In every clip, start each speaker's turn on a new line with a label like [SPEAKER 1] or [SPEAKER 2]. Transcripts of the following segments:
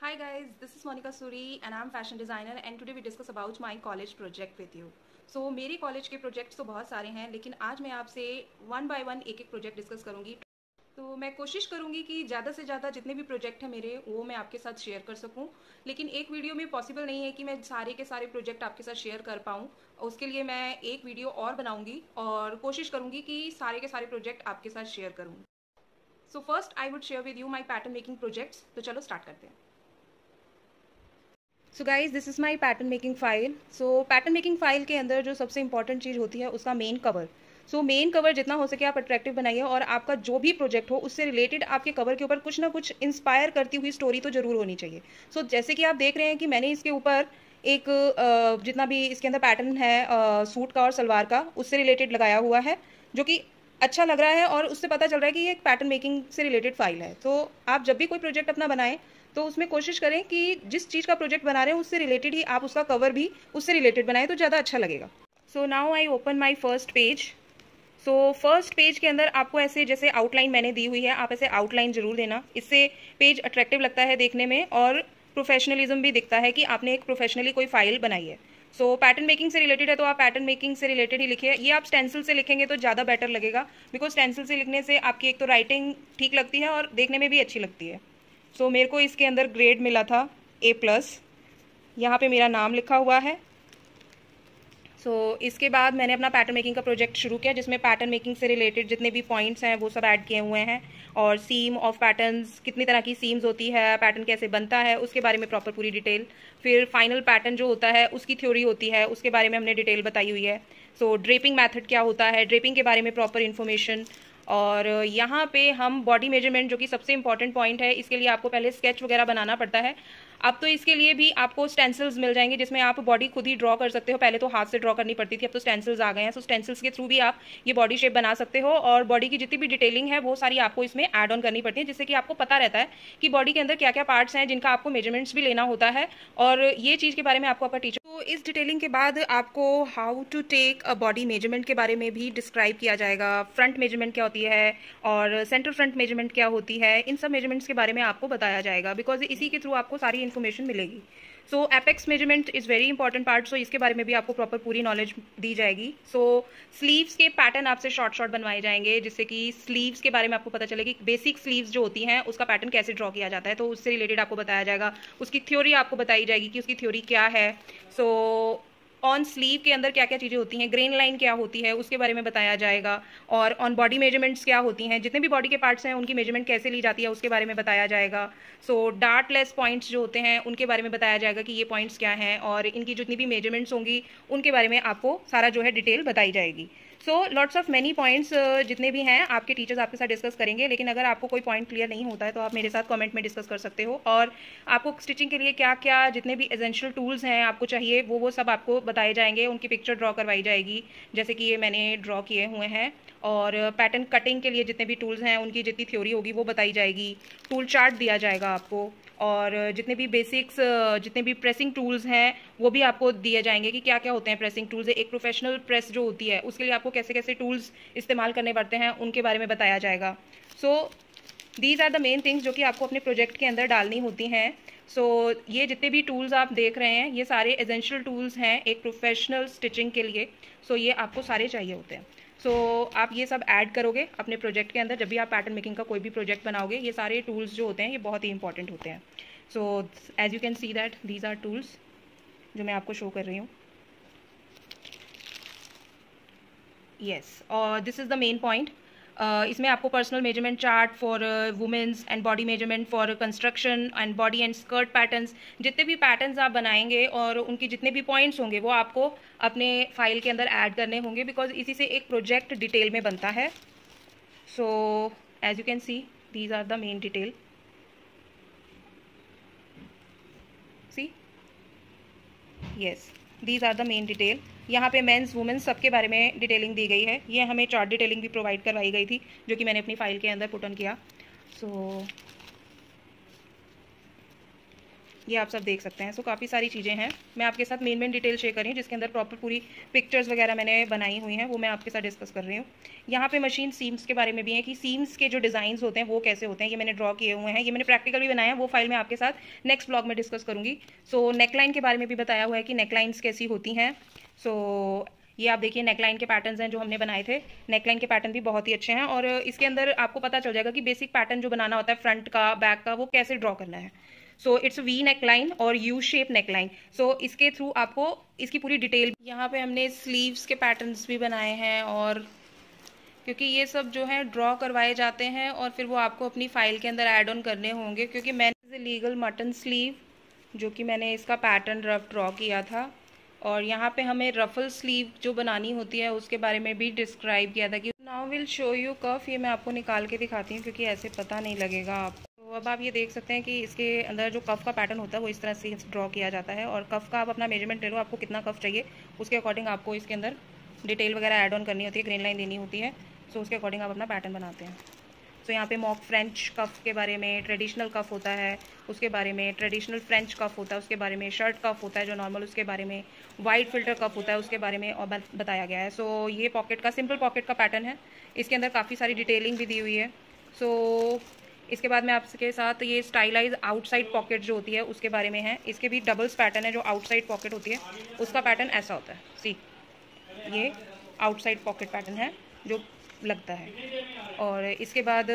[SPEAKER 1] Hi guys, this is Monica Suri and I'm fashion designer and today we discuss about my college project with you. So मेरे college के projects तो बहुत सारे हैं लेकिन आज मैं आपसे वन बाय वन एक एक प्रोजेक्ट डिस्कस करूंगी। तो मैं कोशिश करूंगी कि ज़्यादा से ज़्यादा जितने भी प्रोजेक्ट हैं मेरे वो मैं आपके साथ शेयर कर सकूं, लेकिन एक वीडियो में पॉसिबल नहीं है कि मैं सारे के सारे प्रोजेक्ट आपके साथ शेयर कर पाऊँ। उसके लिए मैं एक वीडियो और बनाऊंगी और कोशिश करूंगी कि सारे के सारे प्रोजेक्ट आपके साथ शेयर करूँ। So first I would share with you my pattern making projects. तो चलो स्टार्ट करते हैं। So guys this is my pattern making file. So pattern making file के अंदर जो सबसे इंपॉर्टेंट चीज़ होती है उसका main cover. So main cover जितना हो सके आप अट्रैक्टिव बनाइए और आपका जो भी प्रोजेक्ट हो उससे रिलेटेड आपके कवर के ऊपर कुछ ना कुछ इंस्पायर करती हुई स्टोरी तो ज़रूर होनी चाहिए। सो जैसे कि आप देख रहे हैं कि मैंने इसके ऊपर एक जितना भी इसके अंदर पैटर्न है सूट का और सलवार का उससे रिलेटेड लगाया हुआ है, जो कि अच्छा लग रहा है और उससे पता चल रहा है कि ये एक पैटर्न मेकिंग से रिलेटेड फाइल है। तो आप जब भी कोई प्रोजेक्ट अपना बनाएं तो उसमें कोशिश करें कि जिस चीज़ का प्रोजेक्ट बना रहे हैं उससे रिलेटेड ही आप उसका कवर भी उससे रिलेटेड बनाएं तो ज़्यादा अच्छा लगेगा। So now I open my first page. So first page के अंदर आपको ऐसे जैसे आउटलाइन मैंने दी हुई है, आप ऐसे आउटलाइन जरूर देना, इससे पेज अट्रैक्टिव लगता है देखने में और प्रोफेशनलिज्म भी दिखता है कि आपने एक प्रोफेशनली कोई फाइल बनाई है। सो पैटर्न मेकिंग से रिलेटेड है तो आप पैटर्न मेकिंग से रिलेटेड ही लिखिए। ये आप स्टेंसिल से लिखेंगे तो ज़्यादा बेटर लगेगा, बिकॉज स्टेंसिल से लिखने से आपकी एक तो राइटिंग ठीक लगती है और देखने में भी अच्छी लगती है। सो मेरे को इसके अंदर ग्रेड मिला था A+। यहाँ पे मेरा नाम लिखा हुआ है। इसके बाद मैंने अपना पैटर्न मेकिंग का प्रोजेक्ट शुरू किया जिसमें पैटर्न मेकिंग से रिलेटेड जितने भी पॉइंट्स हैं वो सब ऐड किए हुए हैं, और सीम ऑफ पैटर्न्स, कितनी तरह की सीम्स होती है, पैटर्न कैसे बनता है उसके बारे में प्रॉपर पूरी डिटेल। फिर फाइनल पैटर्न जो होता है उसकी थ्योरी होती है, उसके बारे में हमने डिटेल बताई हुई है। ड्रेपिंग मैथड क्या होता है, ड्रेपिंग के बारे में प्रॉपर इन्फॉर्मेशन। और यहाँ पे हम बॉडी मेजरमेंट, जो कि सबसे इंपॉर्टेंट पॉइंट है, इसके लिए आपको पहले स्केच वगैरह बनाना पड़ता है। अब तो इसके लिए भी आपको स्टेंसिल्स मिल जाएंगे जिसमें आप बॉडी खुद ही ड्रॉ कर सकते हो। पहले तो हाथ से ड्रॉ करनी पड़ती थी, अब तो स्टेंसिल्स आ गए हैं। स्टेंसिल्स के थ्रू भी आप ये बॉडी शेप बना सकते हो और बॉडी की जितनी भी डिटेलिंग है वो सारी आपको इसमें ऐड ऑन करनी पड़ती है, जिससे कि आपको पता रहता है कि बॉडी के अंदर क्या क्या पार्ट्स हैं जिनका आपको मेजरमेंट्स भी लेना होता है। और ये चीज़ के बारे में आपको आपका टीचर, तो इस डिटेलिंग के बाद आपको how to take a body measurement के बारे में भी डिस्क्राइब किया जाएगा। फ्रंट मेजरमेंट क्या होती है और सेंटर फ्रंट मेजरमेंट क्या होती है, इन सब मेजरमेंट्स के बारे में आपको बताया जाएगा, बिकॉज इसी के थ्रू आपको सारी इन्फॉर्मेशन मिलेगी। Apex measurement is very important part. इसके बारे में भी आपको प्रॉपर पूरी नॉलेज दी जाएगी। स्लीव्स के पैटर्न आपसे शॉर्ट शॉर्ट बनवाए जाएंगे, जिससे कि स्लीव्स के बारे में आपको पता चले कि बेसिक स्लीव्स जो होती हैं उसका पैटर्न कैसे ड्रॉ किया जाता है, तो उससे रिलेटेड आपको बताया जाएगा। उसकी थ्योरी आपको बताई जाएगी कि उसकी थ्योरी क्या है। ऑन स्लीव के अंदर क्या क्या चीज़ें होती हैं, ग्रेन लाइन क्या होती है उसके बारे में बताया जाएगा। और ऑन बॉडी मेजरमेंट्स क्या होती हैं, जितने भी बॉडी के पार्ट्स हैं उनकी मेजरमेंट कैसे ली जाती है उसके बारे में बताया जाएगा। डार्टलेस पॉइंट्स जो होते हैं उनके बारे में बताया जाएगा कि ये पॉइंट्स क्या हैं, और इनकी जितनी भी मेजरमेंट्स होंगी उनके बारे में आपको सारा जो है डिटेल बताई जाएगी। लॉट्स ऑफ मैनी पॉइंट्स जितने भी हैं आपके टीचर्स आपके साथ डिस्कस करेंगे, लेकिन अगर आपको कोई पॉइंट क्लियर नहीं होता है तो आप मेरे साथ कमेंट में डिस्कस कर सकते हो। और आपको स्टिचिंग के लिए क्या क्या जितने भी एसेंशियल टूल्स हैं आपको चाहिए वो सब आपको बताए जाएंगे, उनकी पिक्चर ड्रॉ करवाई जाएगी, जैसे कि ये मैंने ड्रॉ किए हुए हैं। और पैटर्न कटिंग के लिए जितने भी टूल्स हैं उनकी जितनी थ्योरी होगी वो बताई जाएगी। टूल चार्ट दिया जाएगा आपको, और जितने भी बेसिक्स, जितने भी प्रेसिंग टूल्स हैं वो भी आपको दिए जाएंगे कि क्या क्या होते हैं प्रेसिंग टूल्स। एक प्रोफेशनल प्रेस जो होती है उसके लिए आपको कैसे कैसे टूल्स इस्तेमाल करने पड़ते हैं उनके बारे में बताया जाएगा। These are the main things जो कि आपको अपने प्रोजेक्ट के अंदर डालनी होती हैं। ये जितने भी टूल्स आप देख रहे हैं ये सारे एसेंशियल टूल्स हैं एक प्रोफेशनल स्टिचिंग के लिए। ये आपको सारे चाहिए होते हैं। आप ये सब ऐड करोगे अपने प्रोजेक्ट के अंदर। जब भी आप पैटर्न मेकिंग का कोई भी प्रोजेक्ट बनाओगे ये सारे टूल्स जो होते हैं ये बहुत ही इंपॉर्टेंट होते हैं। As you can see that these are tools जो मैं आपको शो कर रही हूँ। यस, और this is the main point. इसमें आपको personal measurement chart for womens and body measurement for construction and body and skirt patterns, जितने भी पैटर्न्स आप बनाएंगे और उनकी जितने भी पॉइंट्स होंगे वो आपको अपने फाइल के अंदर ऐड करने होंगे, बिकॉज इसी से एक प्रोजेक्ट डिटेल में बनता है। As you can see these are the main detail. See, yes, these are the main detail. यहाँ पे मेंस वुमेन्स सबके बारे में डिटेलिंग दी गई है। ये हमें चार्ट डिटेलिंग भी प्रोवाइड करवाई गई थी जो कि मैंने अपनी फाइल के अंदर पुट ऑन किया। ये आप सब देख सकते हैं। सो काफ़ी सारी चीज़ें हैं, मैं आपके साथ मेन डिटेल शेयर कर रही हूँ, जिसके अंदर प्रॉपर पूरी पिक्चर्स वगैरह मैंने बनाई हुई हैं, वो मैं आपके साथ डिस्कस कर रही हूँ। यहाँ पे मशीन सीम्स के बारे में भी है कि सीम्स के जो डिज़ाइंस होते हैं वो कैसे होते हैं, ये मैंने ड्रॉ किए हुए हैं, ये मैंने प्रैक्टिकल भी बनाया है, वो फाइल मैं आपके साथ नेक्स्ट ब्लॉग में डिस्कस करूँगी। सो नेकलाइन के बारे में भी बताया हुआ है कि नेकलाइंस कैसी होती हैं। सो ये आप देखिए नेकलाइन के पैटर्न्स हैं जो हमने बनाए थे। नेकलाइन के पैटर्न भी बहुत ही अच्छे हैं, और इसके अंदर आपको पता चल जाएगा कि बेसिक पैटर्न जो बनाना होता है फ्रंट का, बैक का, वो कैसे ड्रॉ करना है। सो इट्स वी नेकलाइन और यू शेप नेकलाइन। सो इसके थ्रू आपको इसकी पूरी डिटेल, यहाँ पे हमने स्लीव्स के पैटर्न्स भी बनाए हैं, और क्योंकि ये सब जो है ड्रॉ करवाए जाते हैं और फिर वो आपको अपनी फाइल के अंदर ऐड ऑन करने होंगे, क्योंकि मैंने लीगल मटन स्लीव जो कि मैंने इसका पैटर्न रफ ड्रॉ किया था, और यहाँ पे हमें रफल स्लीव जो बनानी होती है उसके बारे में भी डिस्क्राइब किया था कि now will show you cuff. ये मैं आपको निकाल के दिखाती हूँ क्योंकि ऐसे पता नहीं लगेगा आप। तो अब आप ये देख सकते हैं कि इसके अंदर जो कफ का पैटर्न होता है वो इस तरह से ड्रॉ किया जाता है, और कफ का आप अपना मेजरमेंट ले लो, आपको कितना कफ चाहिए उसके अकॉर्डिंग आपको इसके अंदर डिटेल वगैरह ऐड ऑन करनी होती है, ग्रीन लाइन देनी होती है। सो उसके अकॉर्डिंग आप अपना पैटर्न बनाते हैं। तो यहाँ पे मॉक फ्रेंच कफ के बारे में, ट्रेडिशनल कफ होता है उसके बारे में, ट्रेडिशनल फ्रेंच कफ होता है उसके बारे में, शर्ट कफ होता है जो नॉर्मल उसके बारे में, वाइट फिल्टर कफ होता है उसके बारे में और बताया गया है। सो ये पॉकेट का, सिंपल पॉकेट का पैटर्न है, इसके अंदर काफ़ी सारी डिटेलिंग भी दी हुई है। सो इसके बाद मैं आपके साथ ये स्टाइलाइज आउटसाइड पॉकेट जो होती है उसके बारे में है। इसके भी डबल्स पैटर्न है, जो आउटसाइड पॉकेट होती है उसका पैटर्न ऐसा होता है। सी ये आउटसाइड पॉकेट पैटर्न है जो लगता है। और इसके बाद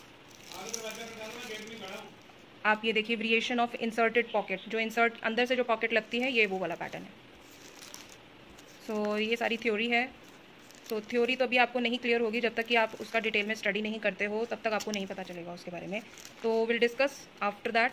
[SPEAKER 1] आप ये देखिए वेरिएशन ऑफ इंसर्टेड पॉकेट, जो इंसर्ट अंदर से जो पॉकेट लगती है, ये वो वाला पैटर्न है। सो ये सारी थ्योरी है। सो थ्योरी तो अभी आपको नहीं क्लियर होगी जब तक कि आप उसका डिटेल में स्टडी नहीं करते हो, तब तक आपको नहीं पता चलेगा उसके बारे में। तो will discuss after that.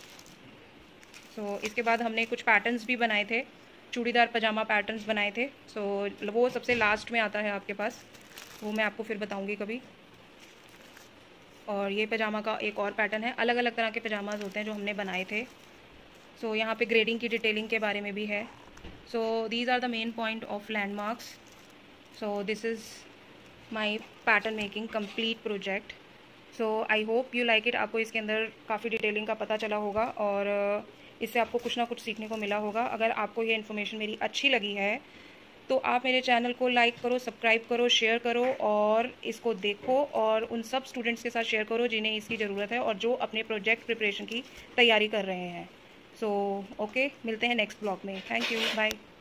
[SPEAKER 1] So इसके बाद हमने कुछ पैटर्न्स भी बनाए थे, चूड़ीदार पजामा पैटर्न्स बनाए थे। सो वो सबसे लास्ट में आता है आपके पास, वो मैं आपको फिर बताऊंगी कभी। और ये पजामा का एक और पैटर्न है, अलग अलग तरह के पजामाज होते हैं जो हमने बनाए थे। सो यहाँ पे ग्रेडिंग की डिटेलिंग के बारे में भी है। So these are the main point of landmarks. So this is my pattern making complete project. So I hope you like it. आपको इसके अंदर काफ़ी डिटेलिंग का पता चला होगा और इससे आपको कुछ ना कुछ सीखने को मिला होगा। अगर आपको ये इन्फॉर्मेशन मेरी अच्छी लगी है तो आप मेरे चैनल को लाइक करो, सब्सक्राइब करो, शेयर करो, और इसको देखो और उन सब स्टूडेंट्स के साथ शेयर करो जिन्हें इसकी ज़रूरत है और जो अपने प्रोजेक्ट प्रिपरेशन की तैयारी कर रहे हैं। सो ओके, मिलते हैं नेक्स्ट ब्लॉग में। Thank you, bye.